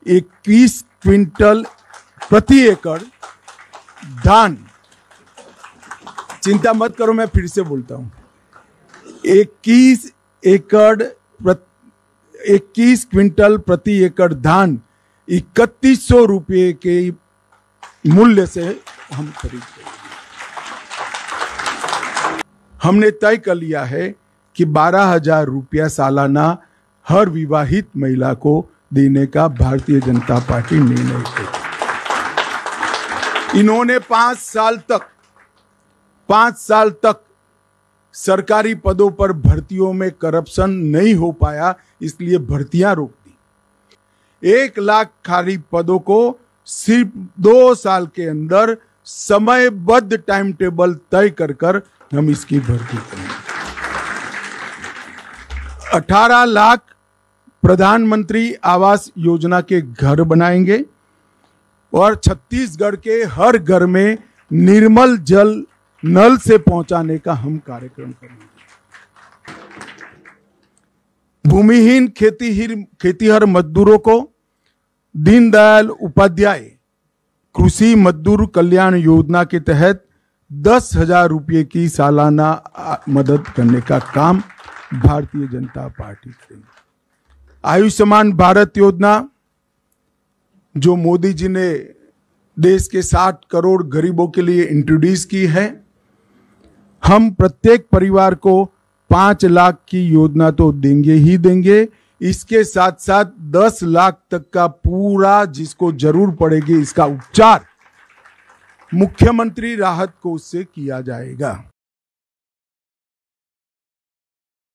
21 quintal प्रति एकड़ धान, चिंता मत करो, मैं फिर से बोलता हूं, 21 क्विंटल प्रति एकड़ धान 3100 रुपये के मूल्य से हम खरीदते हैं। हमने तय कर लिया है कि 12,000 रुपया सालाना हर विवाहित महिला को देने का भारतीय जनता पार्टी निर्णय करेगी। इन्होंने 5 साल तक सरकारी पदों पर भर्तियों में करप्शन नहीं हो पाया, इसलिए भर्तियां रोक दी। 1 लाख खाली पदों को सिर्फ 2 साल के अंदर समयबद्ध टाइम टेबल तय कर हम इसकी भर्ती करेंगे। 18 लाख प्रधानमंत्री आवास योजना के घर बनाएंगे और छत्तीसगढ़ के हर घर में निर्मल जल नल से पहुंचाने का हम कार्यक्रम करेंगे। भूमिहीन खेतीहर मजदूरों को दीनदयाल उपाध्याय कृषि मजदूर कल्याण योजना के तहत 10,000 रुपये की सालाना मदद करने का काम भारतीय जनता पार्टी करेगी। आयुष्मान भारत योजना जो मोदी जी ने देश के 60 करोड़ गरीबों के लिए इंट्रोड्यूस की है, हम प्रत्येक परिवार को 5 लाख की योजना तो देंगे ही देंगे, इसके साथ साथ 10 लाख तक का पूरा जिसको जरूर पड़ेगी इसका उपचार मुख्यमंत्री राहत कोष से किया जाएगा।